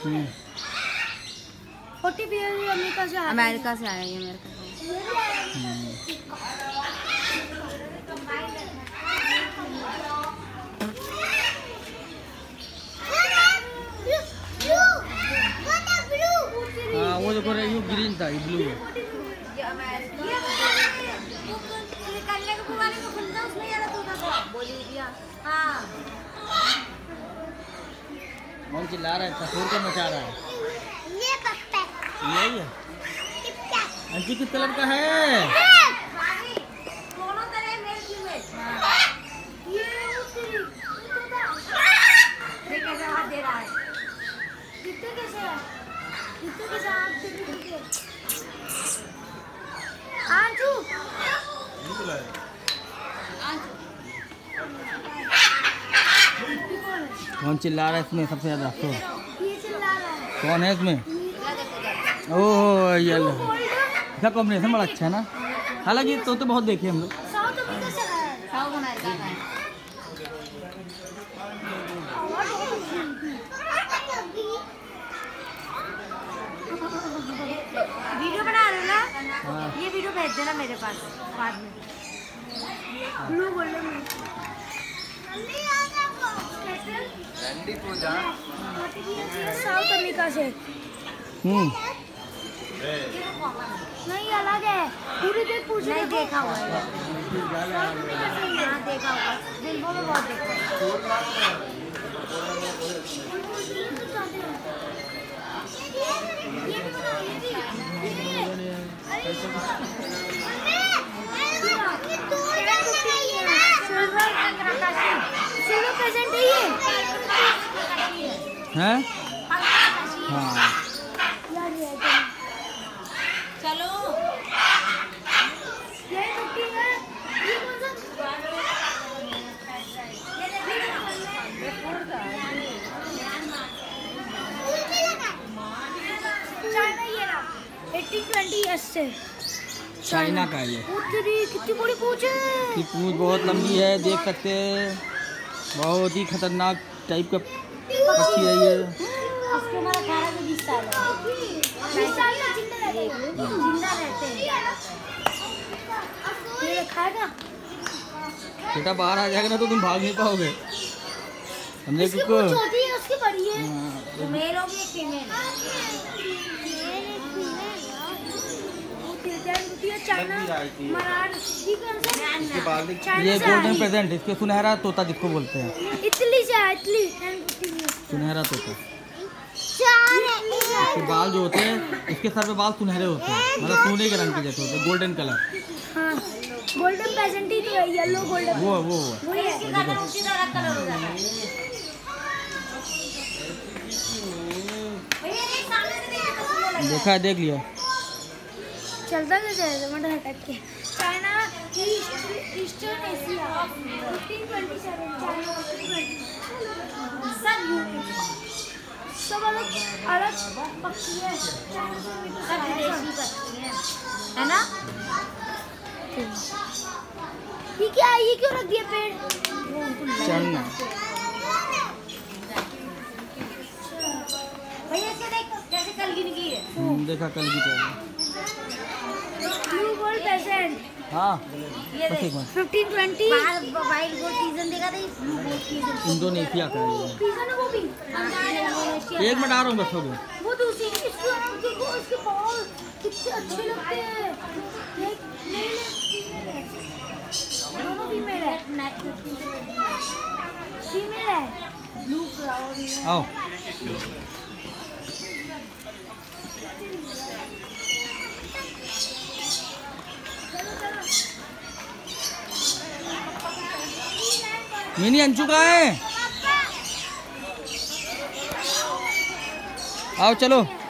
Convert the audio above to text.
40 America से आया ये अमेरिका से। हाँ वो देखो ये ग्रीन था, ये ब्लू है। कौन चिल्ला रहा है? कसूर को मचा रहा है। यही है। अंजी किस कलर का है? कौन चिल्ला रहा है इसमें सबसे ज्यादा? तो कौन है इसमें? ओह ये इसका कॉम्बिनेशन बड़ा अच्छा है ना। हालांकि तो बहुत देखे हम लोग। वीडियो बना रहे हो ना? ये वीडियो भेज देना मेरे पास बाद में। ब्लू गोल्डन साउथ अमेरिका से। नहीं अलग है, पूरी देख पूछ नहीं देखा हुआ है। देखा हुआ फिल्मों में बहुत देखा। सिल्वर प्रेजेंट है ये हैं? हाँ चलो ये टुकड़ी है। ये कौन सा? चाइना ये ना 1820 से चाइना का ये। कितनी बड़ी पूंछ है। ये पूंछ बहुत लंबी है, देख सकते हैं। बहुत ही खतरनाक टाइप का पक्षी है ये। उसके हमारा 18 से 20 साल है। 20 साल में जिंदा रहते हैं। ये खाएगा बेटा, बाहर आ जाएगा ना तो तुम भाग नहीं पाओगे। हमने छोटी है, उसकी बड़ी है। मेल होगी एक फीमेल। ये गोल्डन प्रेजेंट, इसके सुनहरा तोता जिसको बोलते हैं। इटली से है, इटली। सुनहरा तोता। इसके बाल जो होते हैं, इसके सर पे बाल सुनहरे होते हैं, मतलब सोने के रंग के जैसे होते हैं, गोल्डन कलर। हाँ, गोल्डन प्रेजेंट ही तो है, येलो गोल्डन। वो देखा, देख लिया। चलता कैसे है टमाटर हटक के। चाइना ईस्टर्न एशिया 1527 चाइना 1520 सब अलग अलग पक्षी है। सब विदेशी पक्षी है ना। ये क्या है? ये क्यों रख दिया पेड़? चढ़ना भैया इसके देख कैसे कलगी निकली है। देखा कलगी तो ब्लू गोल्ड पेसेंट। हाँ ये 1520 वाइल्ड गोल्ड सीजन देखा था। ब्लू गोल्ड सीजन इंडोनेशिया का है ये। सीजन है वो भी। एक मिनट आ रहा हूँ बस, हो गया। वो दूसरी इसको देखो, इसके बाल कितने अच्छे लगते हैं। दोनों फीमेल है। फीमेल है। ब्लू फ्लावर आओ मिनी अंशु कहाँ है? आओ चलो।